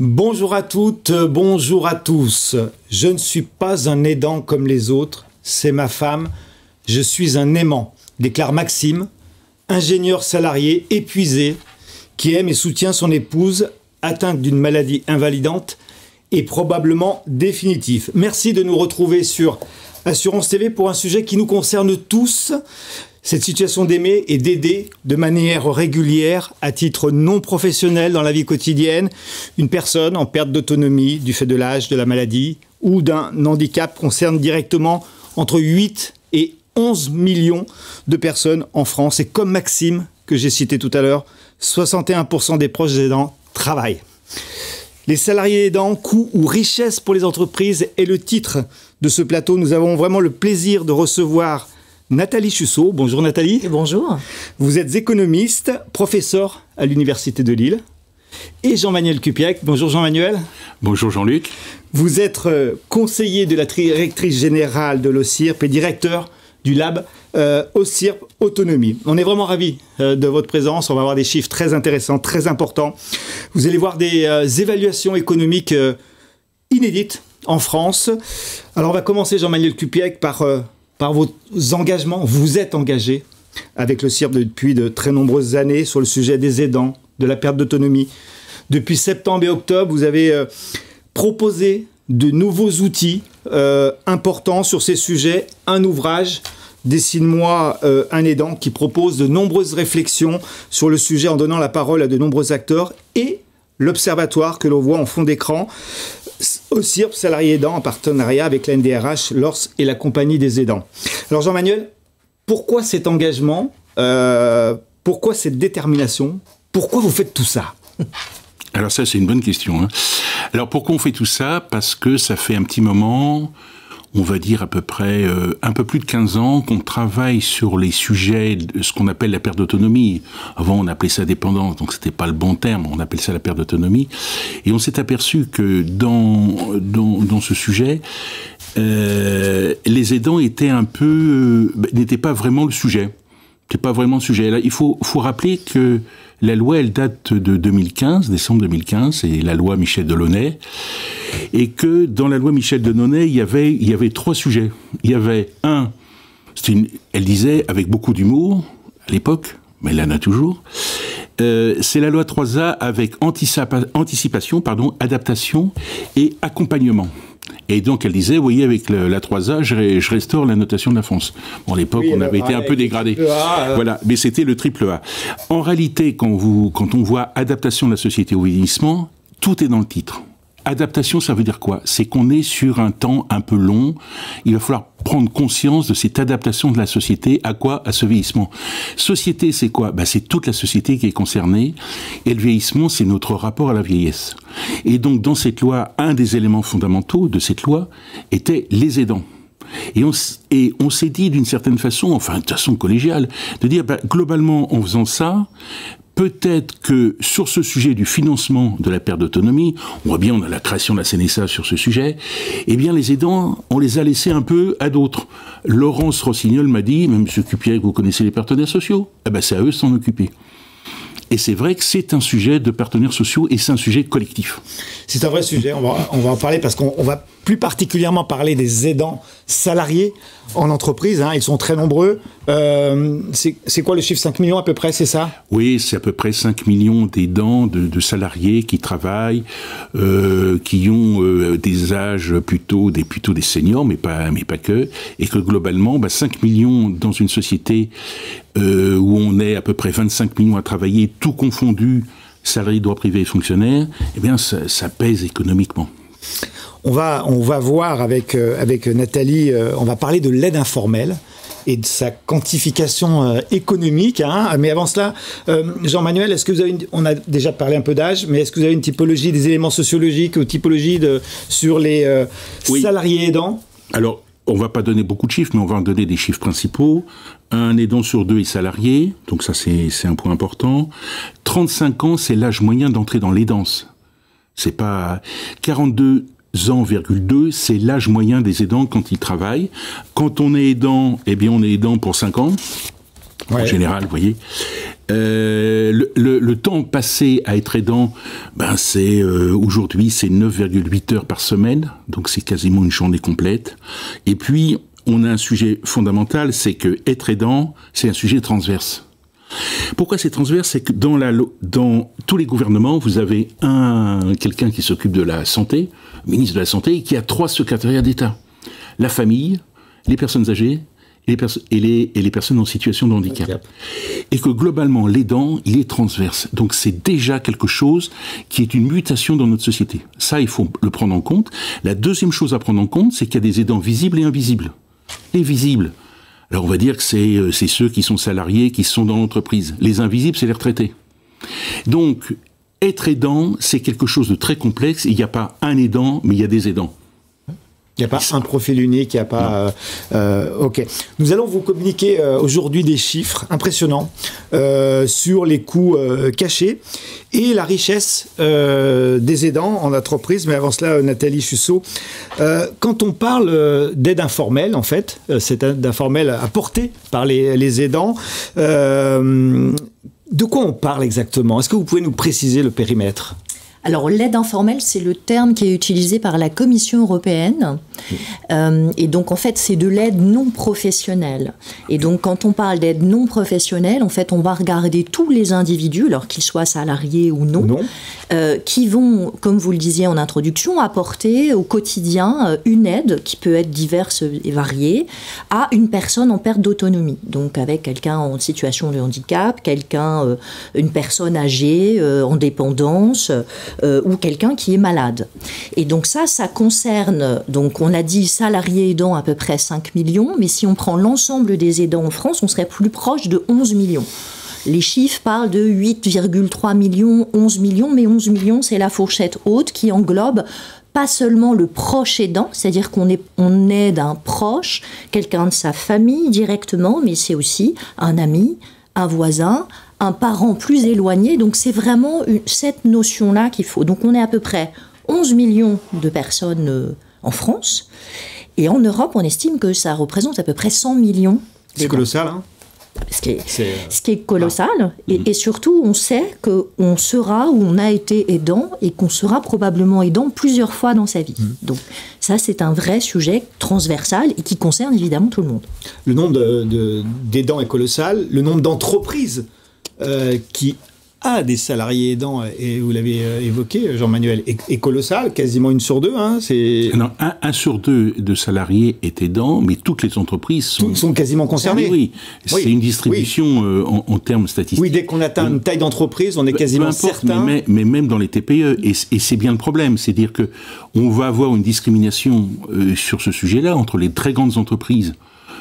Bonjour à toutes, bonjour à tous. Je ne suis pas un aidant comme les autres, c'est ma femme. Je suis un aimant, déclare Maxime, ingénieur salarié épuisé, qui aime et soutient son épouse, atteinte d'une maladie invalidante et probablement définitive. Merci de nous retrouver sur Assurance TV pour un sujet qui nous concerne tous. Cette situation d'aimer et d'aider de manière régulière, à titre non professionnel dans la vie quotidienne, une personne en perte d'autonomie du fait de l'âge, de la maladie ou d'un handicap concerne directement entre 8 et 11 millions de personnes en France. Et comme Maxime, que j'ai cité tout à l'heure, 61% des proches aidants travaillent. Les salariés aidants, coûts ou richesse pour les entreprises est le titre de ce plateau. Nous avons vraiment le plaisir de recevoir Nathalie Chusseau. Bonjour Nathalie. Et bonjour. Vous êtes économiste, professeur à l'Université de Lille. Et Jean-Manuel Cupiec. Bonjour Jean-Manuel. Bonjour Jean-Luc. Vous êtes conseiller de la directrice générale de l'OCIRP et directeur du lab OCIRP Autonomie. On est vraiment ravis de votre présence. On va avoir des chiffres très intéressants, très importants. Vous allez voir des évaluations économiques inédites en France. Alors on va commencer Jean-Manuel Cupiec par vos engagements. Vous êtes engagé avec le CIRP depuis de très nombreuses années sur le sujet des aidants, de la perte d'autonomie. Depuis septembre et octobre, vous avez proposé de nouveaux outils importants sur ces sujets. Un ouvrage, Dessine-moi un aidant, qui propose de nombreuses réflexions sur le sujet en donnant la parole à de nombreux acteurs, et l'observatoire que l'on voit en fond d'écran, OCIRP salariés aidants en partenariat avec la NDRH, l'ORS et la Compagnie des aidants. Alors Jean-Manuel, pourquoi cet engagement, pourquoi cette détermination, pourquoi vous faites tout ça? Alors ça, c'est une bonne question. Alors pourquoi on fait tout ça? Parce que ça fait un petit moment, on va dire à peu près un peu plus de 15 ans qu'on travaille sur les sujets de ce qu'on appelle la perte d'autonomie. Avant, on appelait ça dépendance, donc c'était pas le bon terme, on appelle ça la perte d'autonomie. Et on s'est aperçu que dans ce sujet, les aidants étaient n'étaient pas vraiment le sujet. C'est pas vraiment le sujet. Là, il faut rappeler que la loi, elle date de 2015, décembre 2015, c'est la loi Michel Delaunay, et que dans la loi Michel Delaunay, il y avait trois sujets. Il y avait elle disait avec beaucoup d'humour à l'époque, mais elle en a toujours. C'est la loi 3A avec anticipation, adaptation et accompagnement. Et donc elle disait, vous voyez, avec la 3A, je restaure la notation de la France. Bon, à l'époque, oui, on avait été un peu dégradé. Voilà, mais c'était le triple A. En réalité, quand on voit adaptation de la société au vieillissement, tout est dans le titre. Adaptation, ça veut dire quoi? C'est qu'on est sur un temps un peu long. Il va falloir prendre conscience de cette adaptation de la société à quoi? À ce vieillissement. Société, c'est quoi? C'est toute la société qui est concernée. Et le vieillissement, c'est notre rapport à la vieillesse. Et donc, dans cette loi, un des éléments fondamentaux de cette loi était les aidants. Et on s'est dit d'une certaine façon, enfin de façon collégiale, de dire globalement, en faisant ça, peut-être que sur ce sujet du financement de la perte d'autonomie, on voit bien, on a la création de la CNSA sur ce sujet, eh bien les aidants, on les a laissés un peu à d'autres. Laurence Rossignol m'a dit, mais M. Cupiec, vous connaissez les partenaires sociaux? C'est à eux de s'en occuper. Et c'est vrai que c'est un sujet de partenaires sociaux et c'est un sujet collectif. C'est un vrai sujet, on va en parler parce qu'on va plus particulièrement parler des aidants salariés en entreprise. Ils sont très nombreux. C'est quoi le chiffre? 5 millions à peu près, c'est ça? Oui, c'est à peu près 5 millions d'aidants, de salariés qui travaillent, qui ont des âges plutôt des seniors, mais pas que. Et que globalement, 5 millions dans une société où on est à peu près 25 millions à travailler, tout confondu, salariés, droit privé et fonctionnaires, eh bien ça pèse économiquement. On va voir avec Nathalie, on va parler de l'aide informelle et de sa quantification économique. Mais avant cela, Jean-Manuel, est-ce que vous avez on a déjà parlé un peu d'âge, mais est-ce que vous avez une typologie des éléments sociologiques ou typologie sur les salariés aidants? Alors, on ne va pas donner beaucoup de chiffres, mais on va en donner des chiffres principaux. Un aidant sur deux est salarié, donc ça c'est un point important. 35 ans, c'est l'âge moyen d'entrer dans l'aidance. C'est pas 42 ans,2, c'est l'âge moyen des aidants quand ils travaillent. Quand on est aidant, eh bien on est aidant pour 5 ans. en général, vous voyez. Le temps passé à être aidant, aujourd'hui, c'est 9,8 heures par semaine, donc c'est quasiment une journée complète. Et puis, on a un sujet fondamental, c'est que être aidant, c'est un sujet transverse. Pourquoi c'est transverse? C'est que dans tous les gouvernements, vous avez quelqu'un qui s'occupe de la santé, ministre de la Santé, et qui a 3 secrétariats d'État. La famille, les personnes âgées, et les personnes en situation de handicap. Et que globalement, l'aidant, il est transverse. Donc c'est déjà quelque chose qui est une mutation dans notre société. Ça, il faut le prendre en compte. La deuxième chose à prendre en compte, c'est qu'il y a des aidants visibles et invisibles. Les visibles, alors on va dire que c'est ceux qui sont salariés, qui sont dans l'entreprise. Les invisibles, c'est les retraités. Donc, être aidant, c'est quelque chose de très complexe. Il n'y a pas un aidant, mais il y a des aidants. Il n'y a pas un profil unique, il n'y a pas... ok. Nous allons vous communiquer aujourd'hui des chiffres impressionnants sur les coûts cachés et la richesse des aidants en entreprise. Mais avant cela, Nathalie Chusseau, quand on parle d'aide informelle, en fait, cette aide informelle apportée par les aidants, de quoi on parle exactement? Est-ce que vous pouvez nous préciser le périmètre? Alors, l'aide informelle, c'est le terme qui est utilisé par la Commission européenne. Et donc, en fait, c'est de l'aide non professionnelle. Et donc, quand on parle d'aide non professionnelle, en fait, on va regarder tous les individus, alors qu'ils soient salariés ou non, qui vont, comme vous le disiez en introduction, apporter au quotidien une aide qui peut être diverse et variée à une personne en perte d'autonomie. Donc, avec quelqu'un en situation de handicap, une personne âgée, en dépendance, ou quelqu'un qui est malade. Et donc ça concerne, donc on a dit salariés aidants à peu près 5 millions, mais si on prend l'ensemble des aidants en France, on serait plus proche de 11 millions. Les chiffres parlent de 8,3 millions, 11 millions, mais 11 millions, c'est la fourchette haute qui englobe pas seulement le proche aidant, c'est-à-dire qu'on aide un proche, quelqu'un de sa famille directement, mais c'est aussi un ami, un voisin, un parent plus éloigné. Donc c'est vraiment cette notion-là qu'il faut. Donc on est à peu près 11 millions de personnes en France. Et en Europe, on estime que ça représente à peu près 100 millions. C'est colossal, hein? Ce qui est colossal. Et surtout, on sait qu'on sera ou on a été aidant et qu'on sera probablement aidant plusieurs fois dans sa vie. Donc ça, c'est un vrai sujet transversal et qui concerne évidemment tout le monde. Le nombre d'aidants est colossal. Le nombre d'entreprises qui a des salariés aidants, et vous l'avez évoqué, Jean-Manuel, est colossal, quasiment 1 sur 2. Hein, non, 1 sur 2 de salariés est aidant, mais toutes les entreprises sont quasiment concernées. Oui, c'est une distribution en termes statistiques. Oui, dès qu'on atteint une taille d'entreprise, on est quasiment certain. Mais même dans les TPE, et c'est bien le problème, c'est-à-dire qu'on va avoir une discrimination sur ce sujet-là entre les très grandes entreprises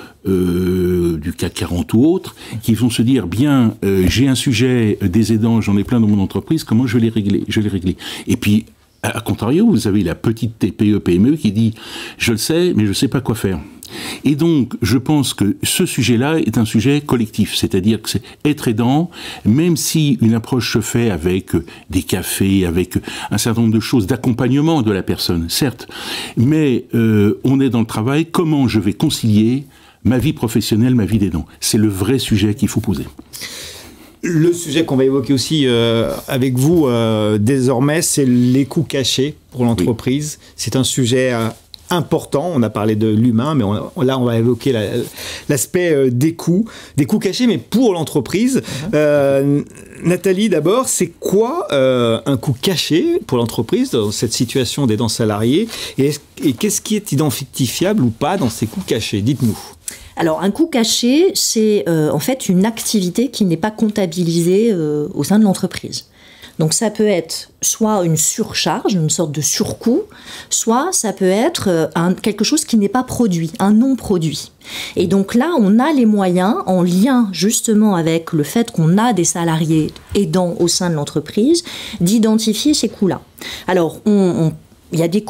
du CAC 40 ou autres, qui vont se dire, bien, j'ai un sujet des aidants, j'en ai plein dans mon entreprise, comment je vais les régler? Et puis, à contrario, vous avez la petite TPE, PME qui dit, je le sais, mais je ne sais pas quoi faire. Et donc, je pense que ce sujet-là est un sujet collectif, c'est-à-dire que c'est être aidant, même si une approche se fait avec des cafés, avec un certain nombre de choses d'accompagnement de la personne, certes, mais on est dans le travail, comment je vais concilier ma vie professionnelle, ma vie d'aidant. C'est le vrai sujet qu'il faut poser. Le sujet qu'on va évoquer aussi avec vous désormais, c'est les coûts cachés pour l'entreprise. Oui. C'est un sujet important. On a parlé de l'humain, mais là, on va évoquer l'aspect des coûts cachés, mais pour l'entreprise. Nathalie, d'abord, c'est quoi un coût caché pour l'entreprise dans cette situation d'aidant salarié et qu'est-ce qui est identifiable ou pas dans ces coûts cachés? Dites-nous. Alors, un coût caché, c'est en fait une activité qui n'est pas comptabilisée au sein de l'entreprise. Donc, ça peut être soit une surcharge, une sorte de surcoût, soit ça peut être quelque chose qui n'est pas produit, un non-produit. Et donc là, on a les moyens, en lien justement avec le fait qu'on a des salariés aidants au sein de l'entreprise, d'identifier ces coûts-là. Alors, il y a des coûts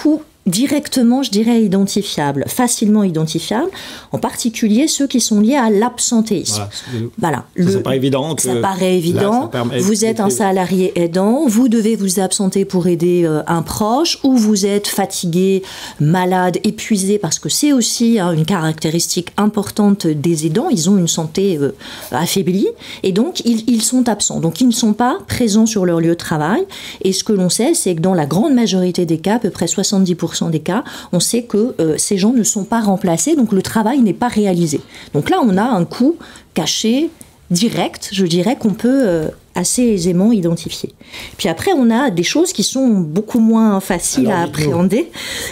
directement, je dirais, identifiables, facilement identifiables, en particulier ceux qui sont liés à l'absentéisme. Voilà. Ça paraît évident. Ça paraît évident. Vous êtes un salarié aidant, vous devez vous absenter pour aider un proche, ou vous êtes fatigué, malade, épuisé, parce que c'est aussi une caractéristique importante des aidants. Ils ont une santé affaiblie, et donc ils sont absents. Donc ils ne sont pas présents sur leur lieu de travail. Et ce que l'on sait, c'est que dans la grande majorité des cas, à peu près 70% des cas, on sait que ces gens ne sont pas remplacés, donc le travail n'est pas réalisé. Donc là, on a un coût caché, direct, je dirais, qu'on peut assez aisément identifier. Puis après, on a des choses qui sont beaucoup moins faciles à appréhender,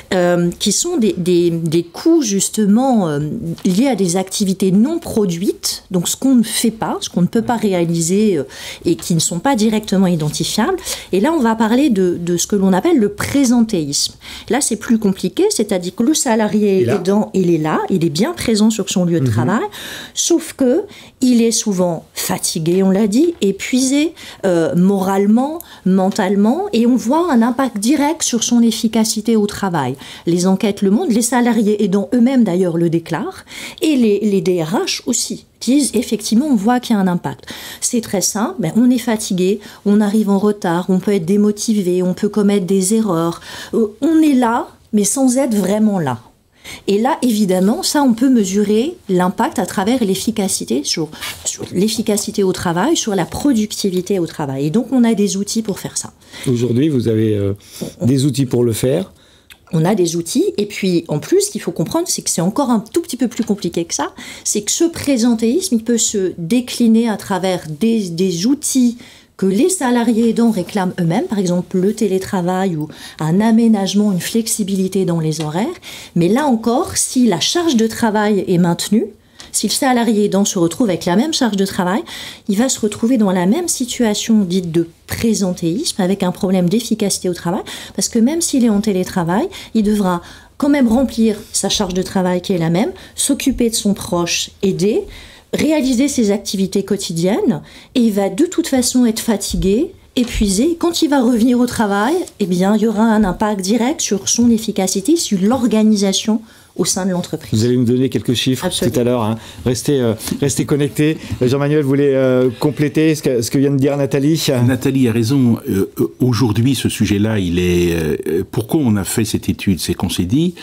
qui sont des coûts justement liés à des activités non produites, donc ce qu'on ne fait pas, ce qu'on ne peut pas réaliser et qui ne sont pas directement identifiables. Et là, on va parler de ce que l'on appelle le présentéisme. Là, c'est plus compliqué, c'est-à-dire que le salarié aidant, il est là, il est bien présent sur son lieu de travail, sauf que il est souvent fatigué, on l'a dit, épuisé, moralement, mentalement, et on voit un impact direct sur son efficacité au travail. Les enquêtes le montrent, les salariés aidants eux-mêmes d'ailleurs le déclarent, et les DRH aussi disent effectivement on voit qu'il y a un impact. C'est très simple, on est fatigué, on arrive en retard, on peut être démotivé, on peut commettre des erreurs, on est là, mais sans être vraiment là. Et là, évidemment, ça, on peut mesurer l'impact à travers l'efficacité, sur l'efficacité au travail, sur la productivité au travail. Et donc, on a des outils pour faire ça. Aujourd'hui, vous avez des outils pour le faire. On a des outils, et puis en plus, ce qu'il faut comprendre, c'est que c'est encore un tout petit peu plus compliqué que ça, c'est que ce présentéisme, il peut se décliner à travers des outils que les salariés aidants réclament eux-mêmes, par exemple le télétravail ou un aménagement, une flexibilité dans les horaires. Mais là encore, si la charge de travail est maintenue, si le salarié aidant se retrouve avec la même charge de travail, il va se retrouver dans la même situation dite de présentéisme, avec un problème d'efficacité au travail, parce que même s'il est en télétravail, il devra quand même remplir sa charge de travail qui est la même, s'occuper de son proche, aider, réaliser ses activités quotidiennes, et il va de toute façon être fatigué, épuisé. Quand il va revenir au travail, eh bien, il y aura un impact direct sur son efficacité, sur l'organisation au sein de l'entreprise. Vous allez nous donner quelques chiffres tout à l'heure. Restez connectés. Jean-Manuel voulait compléter ce que vient de dire Nathalie. Nathalie a raison. Aujourd'hui, ce sujet-là, il est... pourquoi on a fait cette étude? C'est qu'on s'est dit,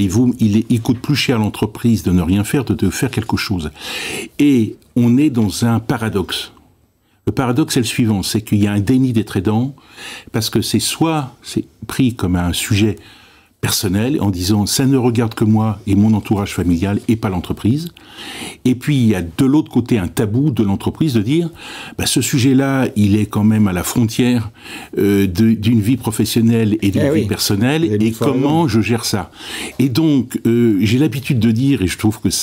il coûte plus cher à l'entreprise de ne rien faire, de faire quelque chose. Et on est dans un paradoxe. Le paradoxe est le suivant, c'est qu'il y a un déni d'être aidant, parce que c'est pris comme un sujet personnel, en disant ça ne regarde que moi et mon entourage familial et pas l'entreprise. Et puis il y a de l'autre côté un tabou de l'entreprise de dire ce sujet-là, il est quand même à la frontière d'une vie professionnelle et d'une vie personnelle, et comment je gère ça. Et donc j'ai l'habitude de dire, et je trouve que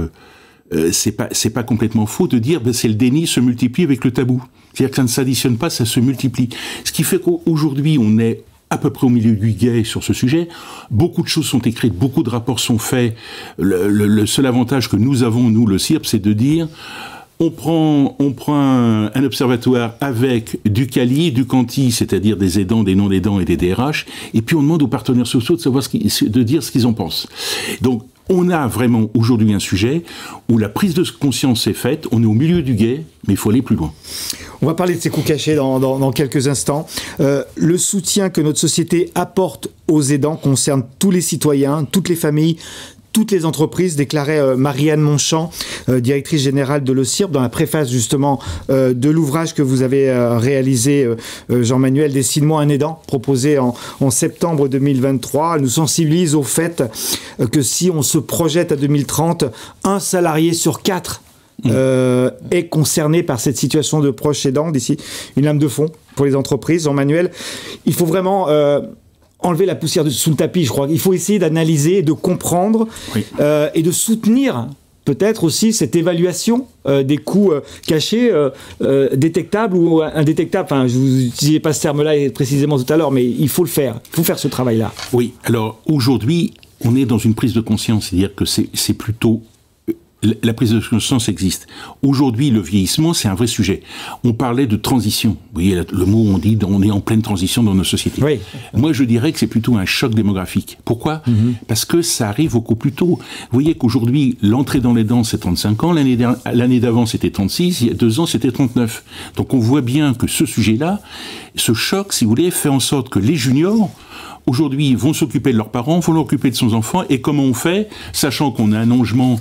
c'est pas complètement faux de dire c'est le déni se multiplie avec le tabou. C'est-à-dire que ça ne s'additionne pas, ça se multiplie. Ce qui fait qu'aujourd'hui on est à peu près au milieu du gué sur ce sujet. Beaucoup de choses sont écrites, beaucoup de rapports sont faits. Le seul avantage que nous avons, nous, le CIRP, c'est de dire on prend un observatoire avec du CALI, du CANTI, c'est-à-dire des aidants, des non-aidants et des DRH, et puis on demande aux partenaires sociaux de dire ce qu'ils en pensent. Donc, on a vraiment aujourd'hui un sujet où la prise de conscience est faite, on est au milieu du gué, mais il faut aller plus loin. On va parler de ces coûts cachés dans quelques instants. Le soutien que notre société apporte aux aidants concerne tous les citoyens, toutes les familles, toutes les entreprises, déclarait Marianne Monchamp, directrice générale de l'OSIRP, dans la préface justement de l'ouvrage que vous avez réalisé, Jean-Manuel, Dessine-moi un aidant, proposé en septembre 2023. Elle nous sensibilise au fait que si on se projette à 2030, un salarié sur 4 est concerné par cette situation de proche aidant, d'ici une lame de fond pour les entreprises. Jean-Manuel, il faut vraiment enlever la poussière sous le tapis, je crois. Il faut essayer d'analyser, de comprendre et de soutenir peut-être aussi cette évaluation des coûts cachés, détectables ou indétectables. Enfin, je vous n'utilisais pas ce terme-là précisément tout à l'heure, mais il faut le faire. Il faut faire ce travail-là. Oui, alors aujourd'hui, on est dans une prise de conscience, c'est-à-dire que c'est plutôt la prise de conscience existe. Aujourd'hui, le vieillissement, c'est un vrai sujet. On parlait de transition. Vous voyez, le mot, on est en pleine transition dans nos sociétés. Oui. Moi, je dirais que c'est plutôt un choc démographique. Pourquoi ? Parce que ça arrive beaucoup plus tôt. Vous voyez qu'aujourd'hui, l'entrée dans les dents, c'est 35 ans. L'année d'avant, c'était 36. Il y a 2 ans, c'était 39. Donc, on voit bien que ce sujet-là, ce choc, si vous voulez, fait en sorte que les juniors, aujourd'hui, vont s'occuper de leurs parents, vont s'occuper de son enfant, et comment on fait, sachant qu'on a un allongement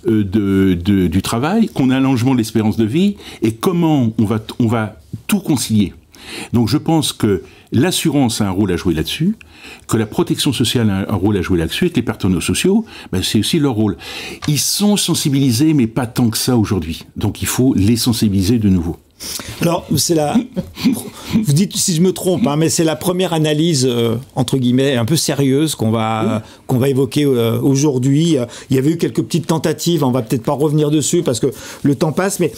du travail, qu'on a un allongement de l'espérance de vie, et comment on va tout concilier. Donc je pense que l'assurance a un rôle à jouer là-dessus, que la protection sociale a un rôle à jouer là-dessus, et que les partenaires sociaux, c'est aussi leur rôle. Ils sont sensibilisés, mais pas tant que ça aujourd'hui. Donc il faut les sensibiliser de nouveau. Alors, vous dites si je me trompe, mais c'est la première analyse, entre guillemets, un peu sérieuse qu'on va évoquer aujourd'hui. Il y avait eu quelques petites tentatives, on va peut-être pas revenir dessus parce que le temps passe, mais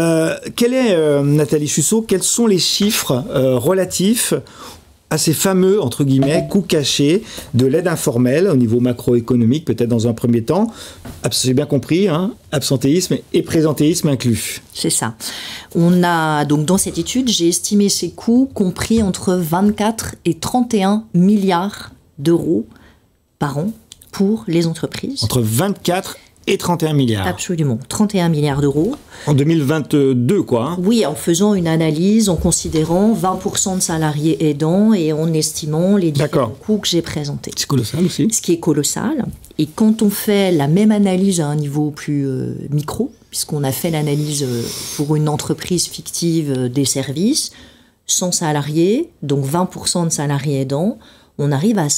Nathalie Chusseau, quels sont les chiffres relatifs à ces fameux, entre guillemets, coûts cachés de l'aide informelle au niveau macroéconomique, peut-être dans un premier temps. J'ai bien compris, absentéisme et présentéisme inclus. C'est ça. On a, donc dans cette étude, j'ai estimé ces coûts compris entre 24 et 31 milliards d'euros par an pour les entreprises. Entre 24 et 31 milliards. Absolument, 31 milliards d'euros. En 2022, quoi. Oui, en faisant une analyse, en considérant 20% de salariés aidants et en estimant les différents coûts que j'ai présentés. C'est colossal aussi. Ce qui est colossal. Et quand on fait la même analyse à un niveau plus micro, puisqu'on a fait l'analyse pour une entreprise fictive des services, 100 salariés, donc 20% de salariés aidants, on arrive à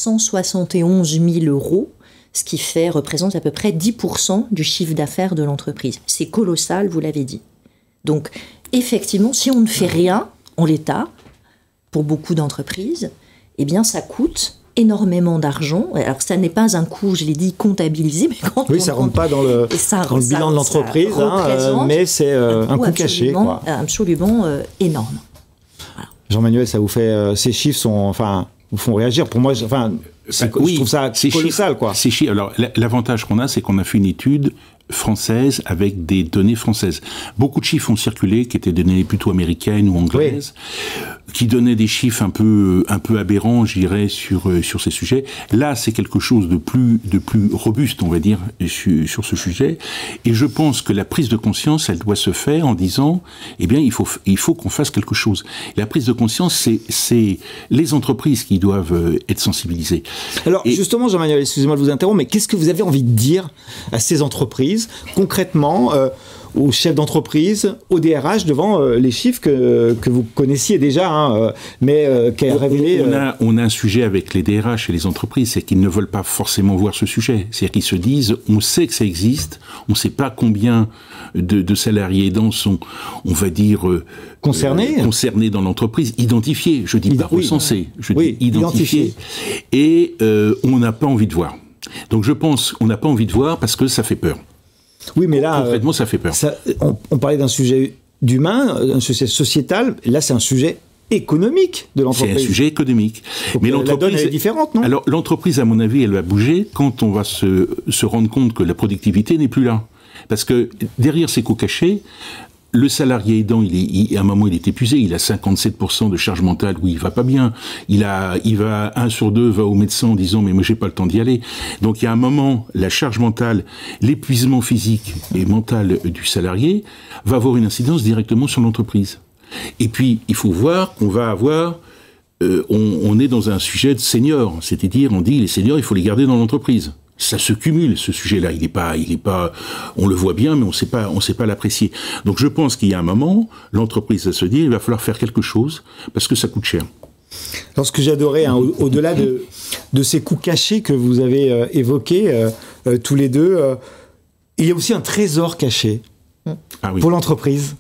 171 000 euros, ce qui représente à peu près 10% du chiffre d'affaires de l'entreprise. C'est colossal, vous l'avez dit. Donc, effectivement, si on ne fait rien en l'état, pour beaucoup d'entreprises, eh bien, ça coûte énormément d'argent. Alors, ça n'est pas un coût, je l'ai dit, comptabilisé, mais quand ça ne rentre pas dans le bilan de l'entreprise, mais c'est un coût caché. Quoi. Absolument énorme. Voilà. Jean-Manuel, ça vous fait... ces chiffres vous font réagir. Pour moi, je trouve ça colossal, quoi. Alors, l'avantage qu'on a, c'est qu'on a fait une étude française avec des données françaises. Beaucoup de chiffres ont circulé, qui étaient des données plutôt américaines ou anglaises, qui donnaient des chiffres un peu aberrants, je dirais, sur ces sujets. Là, c'est quelque chose de plus robuste, on va dire, sur ce sujet. Et je pense que la prise de conscience, elle doit se faire en disant, eh bien, il faut qu'on fasse quelque chose. La prise de conscience, c'est les entreprises qui doivent être sensibilisées. Alors, justement, Jean-Manuel, excusez-moi de vous interrompre, mais qu'est-ce que vous avez envie de dire à ces entreprises, concrètement, aux chefs d'entreprise, au DRH, devant les chiffres que vous connaissiez déjà, mais qu'a révélé... On a un sujet avec les DRH et les entreprises, c'est qu'ils ne veulent pas forcément voir ce sujet. C'est-à-dire qu'ils se disent, on sait que ça existe, on ne sait pas combien de salariés aidants sont, on va dire... concernés dans l'entreprise, identifiés, je dis pas recensés, je dis identifiés, et on n'a pas envie de voir. Donc je pense qu'on n'a pas envie de voir parce que ça fait peur. Oui, mais là, concrètement, ça fait peur. On parlait d'un sujet d'humain, un sujet sociétal. Là, c'est un sujet économique de l'entreprise. C'est un sujet économique. Mais l'entreprise, la donne est différente, non ? Alors, l'entreprise, à mon avis, elle va bouger quand on va se rendre compte que la productivité n'est plus là. Parce que derrière ces coûts cachés, le salarié aidant, à un moment, il est épuisé. Il a 57% de charge mentale où il va pas bien. 1 sur 2 va au médecin en disant, mais moi, j'ai pas le temps d'y aller. Donc, il y a un moment, la charge mentale, l'épuisement physique et mental du salarié va avoir une incidence directement sur l'entreprise. Et puis, il faut voir qu'on va avoir, on est dans un sujet de seniors. C'est-à-dire, on dit, les seniors, il faut les garder dans l'entreprise. Ça se cumule, ce sujet-là. Il est pas, on le voit bien, mais on sait pas l'apprécier. Donc, je pense qu'il y a un moment, l'entreprise va se dire, il va falloir faire quelque chose, parce que ça coûte cher. Alors, ce que j'adorais, au-delà de ces coûts cachés que vous avez évoqués, tous les deux, il y a aussi un trésor caché pour l'entreprise.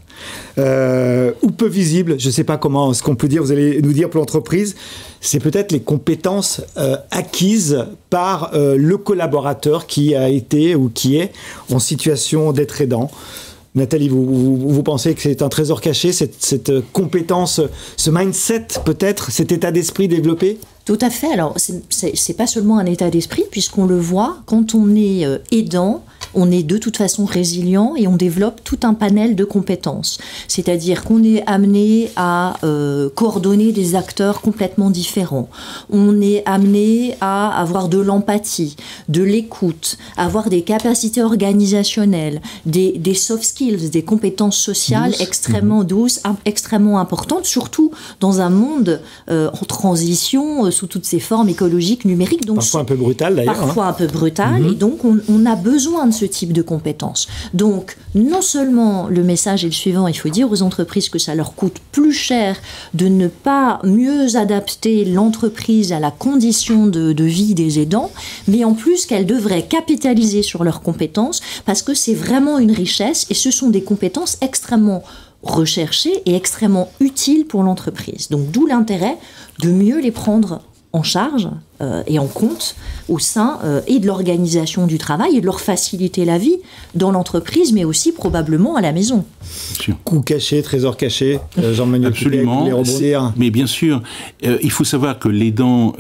Ou peu visible, je ne sais pas comment, ce qu'on peut dire, vous allez nous dire pour l'entreprise, c'est peut-être les compétences acquises par le collaborateur qui a été ou qui est en situation d'être aidant. Nathalie, vous pensez que c'est un trésor caché, cette compétence, ce mindset peut-être, cet état d'esprit développé ? Tout à fait. Alors, c'est pas seulement un état d'esprit, puisqu'on le voit, quand on est aidant, on est de toute façon résilient et on développe tout un panel de compétences. C'est-à-dire qu'on est amené à coordonner des acteurs complètement différents. On est amené à avoir de l'empathie, de l'écoute, avoir des capacités organisationnelles, des soft skills, des compétences sociales extrêmement douces, extrêmement importantes, surtout dans un monde en transition sous toutes ses formes écologiques, numériques. Donc, parfois un peu brutal d'ailleurs. Parfois un peu brutal, et donc on a besoin de ce type de compétences. Donc, non seulement le message est le suivant, il faut dire aux entreprises que ça leur coûte plus cher de ne pas mieux adapter l'entreprise à la condition de vie des aidants, mais en plus qu'elles devraient capitaliser sur leurs compétences parce que c'est vraiment une richesse et ce sont des compétences extrêmement recherchées et extrêmement utiles pour l'entreprise. Donc, d'où l'intérêt de mieux les prendre en charge et en compte au sein et de l'organisation du travail et de leur faciliter la vie dans l'entreprise, mais aussi probablement à la maison. Coûts cachés, trésors cachés, Jean-Manuel Absolument. Mais bien sûr, il faut savoir que l'aidant,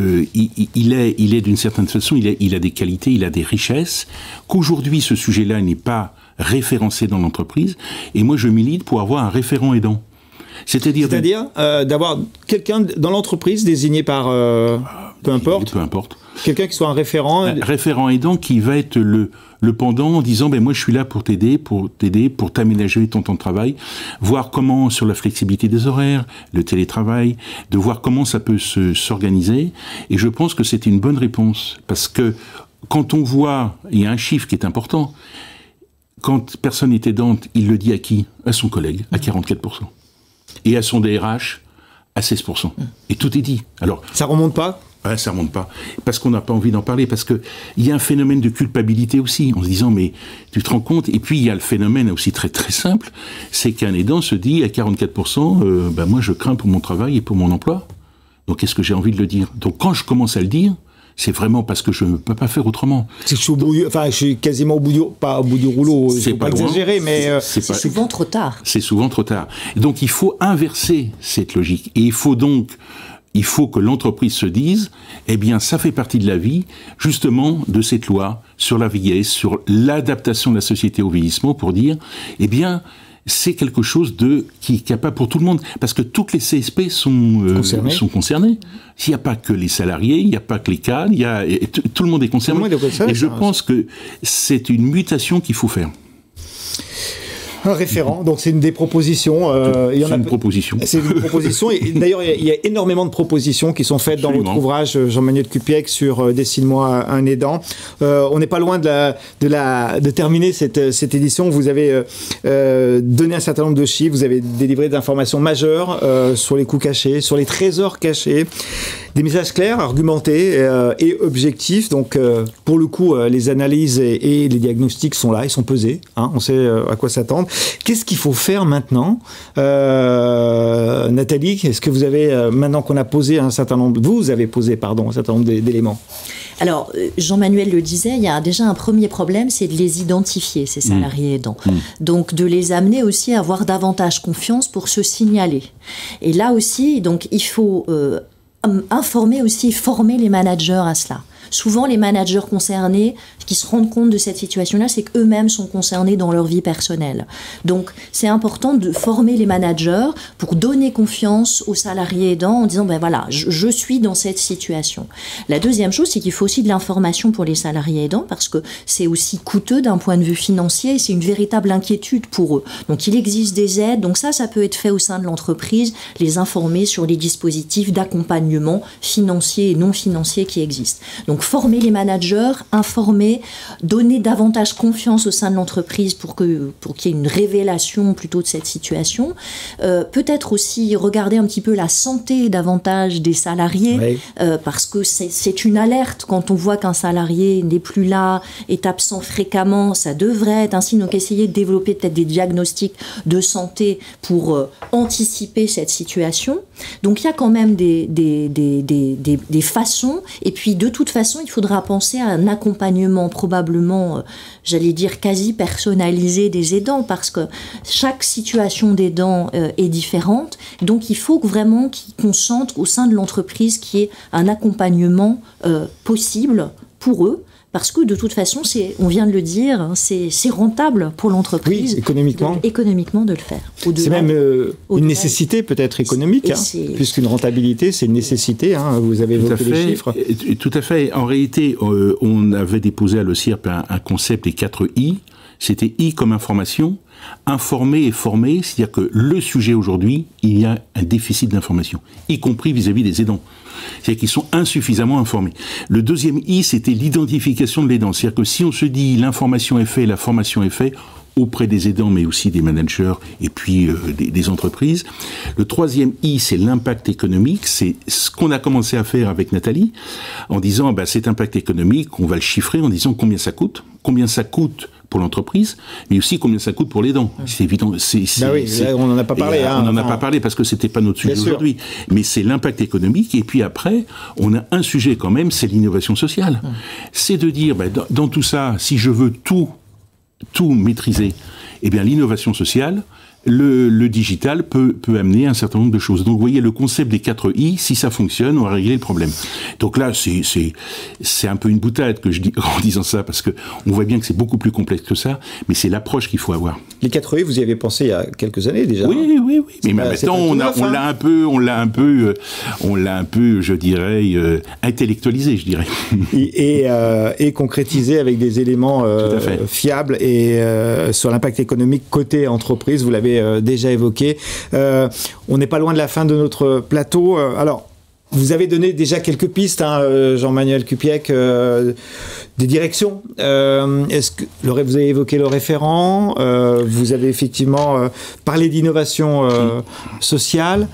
il est d'une certaine façon, il a des qualités, il a des richesses, qu'aujourd'hui ce sujet-là n'est pas référencé dans l'entreprise, et moi je milite pour avoir un référent aidant. C'est-à-dire d'avoir quelqu'un dans l'entreprise désigné par peu importe quelqu'un qui soit un référent référent aidant qui va être le pendant en disant moi je suis là pour t'aider pour t'aménager ton temps de travail, voir comment sur la flexibilité des horaires, le télétravail, de voir comment ça peut s'organiser, et je pense que c'est une bonne réponse parce que quand on voit, il y a un chiffre qui est important, quand personne n'est aidante, il le dit à qui? À son collègue, à 44%. Et à son DRH, à 16%. Et tout est dit. Alors, ça remonte pas? Ouais, ça remonte pas. Parce qu'on n'a pas envie d'en parler. Parce qu'il y a un phénomène de culpabilité aussi, en se disant, mais tu te rends compte? Et puis, il y a le phénomène aussi très très simple, c'est qu'un aidant se dit à 44%, moi je crains pour mon travail et pour mon emploi. Donc, est-ce que j'ai envie de le dire? Donc, quand je commence à le dire, c'est vraiment parce que je ne peux pas faire autrement. Je suis quasiment pas au bout du rouleau, c'est pas exagéré, mais c'est souvent trop tard. C'est souvent trop tard. Donc il faut inverser cette logique. Et il faut que l'entreprise se dise, ça fait partie de la vie, justement, de cette loi sur la vieillesse, sur l'adaptation de la société au vieillissement, pour dire, c'est quelque chose qui est capable pour tout le monde. Parce que toutes les CSP sont concernés. Il n'y a pas que les salariés, il n'y a pas que les cadres, tout le monde est concerné. Et je pense que c'est une mutation qu'il faut faire. Un référent, donc c'est une des propositions. C'est une proposition. C'est une proposition. Et d'ailleurs, il y a énormément de propositions qui sont faites dans votre ouvrage, Jean-Manuel Kupiec, sur Dessine-moi un aidant. On n'est pas loin de terminer cette édition. Vous avez donné un certain nombre de chiffres, vous avez délivré des informations majeures sur les coûts cachés, sur les trésors cachés, des messages clairs, argumentés et objectifs. Donc, pour le coup, les analyses et les diagnostics sont là, ils sont pesés. On sait à quoi s'attendre. Qu'est-ce qu'il faut faire maintenant, Nathalie? Est-ce que vous avez, maintenant qu'on a posé un certain nombre d'éléments? Alors, Jean-Manuel le disait, il y a déjà un premier problème, c'est de les identifier, ces salariés aidants. Donc, de les amener aussi à avoir davantage confiance pour se signaler. Et là aussi, donc, il faut informer aussi, former les managers à cela. Souvent, les managers concernés qui se rendent compte de cette situation-là, c'est qu'eux-mêmes sont concernés dans leur vie personnelle. Donc, c'est important de former les managers pour donner confiance aux salariés aidants en disant, je suis dans cette situation. La deuxième chose, c'est qu'il faut aussi de l'information pour les salariés aidants parce que c'est aussi coûteux d'un point de vue financier et c'est une véritable inquiétude pour eux. Donc, il existe des aides. Donc, ça peut être fait au sein de l'entreprise, les informer sur les dispositifs d'accompagnement financier et non financier qui existent. Donc, former les managers, informer, donner davantage confiance au sein de l'entreprise pour qu'il y ait une révélation plutôt de cette situation. Peut-être aussi regarder un petit peu la santé davantage des salariés, parce que c'est une alerte quand on voit qu'un salarié n'est plus là, est absent fréquemment, ça devrait être ainsi. Donc essayer de développer peut-être des diagnostics de santé pour anticiper cette situation. Donc il y a quand même des façons, et puis de toute façon, façon, il faudra penser à un accompagnement probablement, j'allais dire, quasi personnalisé des aidants, parce que chaque situation d'aidant est différente. Donc, il faut vraiment qu'ils concentrent au sein de l'entreprise qu'il y ait un accompagnement possible pour eux. Parce que de toute façon, on vient de le dire, hein, c'est rentable pour l'entreprise, oui, économiquement de le faire. C'est même une nécessité peut-être économique, puisqu'une rentabilité, c'est une nécessité. Hein, vous avez évoqué les chiffres. Tout à fait. En réalité, on avait déposé à l'OCIRP un concept des 4 I. C'était I comme information, informer et former, c'est-à-dire que le sujet aujourd'hui, il y a un déficit d'information, y compris vis-à-vis des aidants. C'est-à-dire qu'ils sont insuffisamment informés. Le deuxième I, c'était l'identification de l'aidant. C'est-à-dire que si on se dit l'information est faite, la formation est faite, auprès des aidants, mais aussi des managers et puis des entreprises. Le troisième I, c'est l'impact économique. C'est ce qu'on a commencé à faire avec Nathalie, en disant, cet impact économique, on va le chiffrer en disant combien ça coûte pour l'entreprise, mais aussi combien ça coûte pour l'aidant. C'est évident. On n'en a pas parlé. On n'en a pas parlé parce que c'était pas notre sujet aujourd'hui. Mais c'est l'impact économique. Et puis après, on a un sujet quand même, c'est l'innovation sociale. C'est de dire, dans tout ça, si je veux tout maîtriser, eh bien l'innovation sociale, le digital peut amener un certain nombre de choses. Donc vous voyez, le concept des 4 I, si ça fonctionne, on va régler le problème. Donc là, c'est un peu une boutade que je dis en disant ça, parce que on voit bien que c'est beaucoup plus complexe que ça, mais c'est l'approche qu'il faut avoir. Les 4 I, vous y avez pensé il y a quelques années déjà. Oui. Mais maintenant, on l'a un peu, je dirais, intellectualisé, je dirais. Et concrétisé avec des éléments fiables et sur l'impact économique côté entreprise, vous l'avez déjà évoqué. On n'est pas loin de la fin de notre plateau. Alors, vous avez donné déjà quelques pistes, Jean-Manuel Kupiec, des directions. Est-ce que vous avez évoqué le référent, vous avez effectivement parlé d'innovation sociale.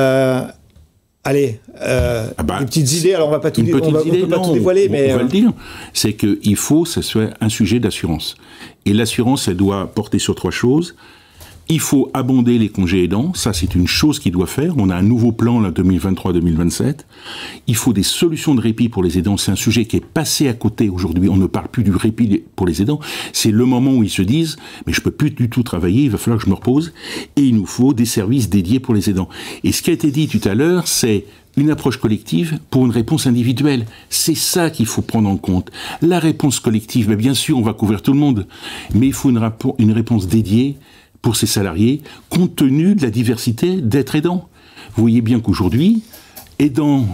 Des petites idées. Alors on va pas tout dévoiler, mais on va le dire. C'est qu'il faut que ce soit un sujet d'assurance. Et l'assurance, elle doit porter sur 3 choses. Il faut abonder les congés aidants, ça c'est une chose qu'il doit faire. On a un nouveau plan là 2023-2027. Il faut des solutions de répit pour les aidants. C'est un sujet qui est passé à côté aujourd'hui. On ne parle plus du répit pour les aidants. C'est le moment où ils se disent mais je peux plus du tout travailler, il va falloir que je me repose. Et il nous faut des services dédiés pour les aidants. Et ce qui a été dit tout à l'heure, c'est une approche collective pour une réponse individuelle. C'est ça qu'il faut prendre en compte. La réponse collective, bien sûr, on va couvrir tout le monde, mais il faut une réponse dédiée pour ces salariés, compte tenu de la diversité d'être aidants. Vous voyez bien qu'aujourd'hui, aidant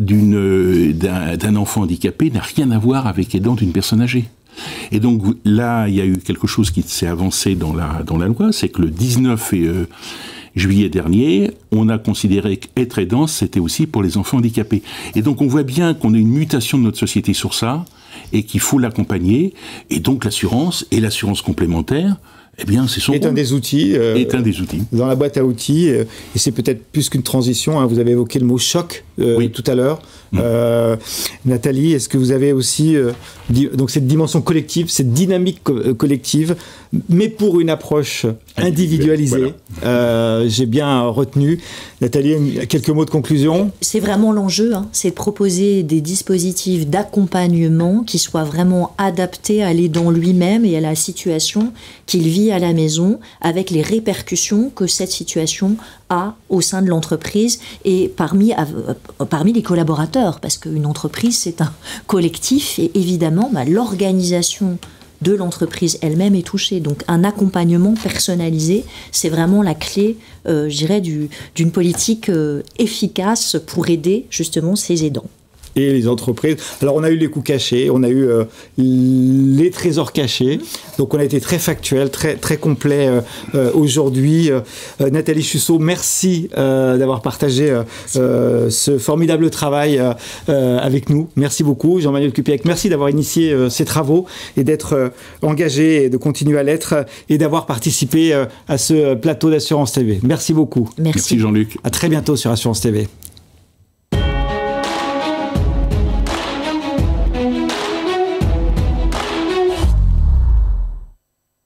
d'un enfant handicapé n'a rien à voir avec aidant d'une personne âgée. Et donc là, il y a eu quelque chose qui s'est avancé dans la loi, c'est que le 19 juillet dernier, on a considéré qu'être aidant, c'était aussi pour les enfants handicapés. Et donc on voit bien qu'on a une mutation de notre société sur ça, et qu'il faut l'accompagner, et donc l'assurance, et l'assurance complémentaire, eh bien, c'est son rôle. Est un des outils. Dans la boîte à outils. Et c'est peut-être plus qu'une transition. Vous avez évoqué le mot choc tout à l'heure. Nathalie, est-ce que vous avez aussi donc cette dimension collective, cette dynamique collective, mais pour une approche individualisée. J'ai bien retenu. Nathalie, quelques mots de conclusion. C'est vraiment l'enjeu. C'est de proposer des dispositifs d'accompagnement qui soient vraiment adaptés à l'aidant lui-même et à la situation qu'il vit à la maison, avec les répercussions que cette situation a au sein de l'entreprise et parmi les collaborateurs, parce qu'une entreprise, c'est un collectif, et évidemment, l'organisation de l'entreprise elle-même est touchée. Donc, un accompagnement personnalisé, c'est vraiment la clé, je dirais, d'une politique efficace pour aider, justement, ces aidants. Et les entreprises. Alors, on a eu les coûts cachés, on a eu les trésors cachés. Donc, on a été très factuel, très, très complet aujourd'hui. Nathalie Chusseau, merci d'avoir partagé ce formidable travail avec nous. Merci beaucoup. Jean-Manuel Kupiec, merci d'avoir initié ces travaux et d'être engagé et de continuer à l'être et d'avoir participé à ce plateau d'Assurance TV. Merci beaucoup. Merci Jean-Luc. À très bientôt sur Assurance TV.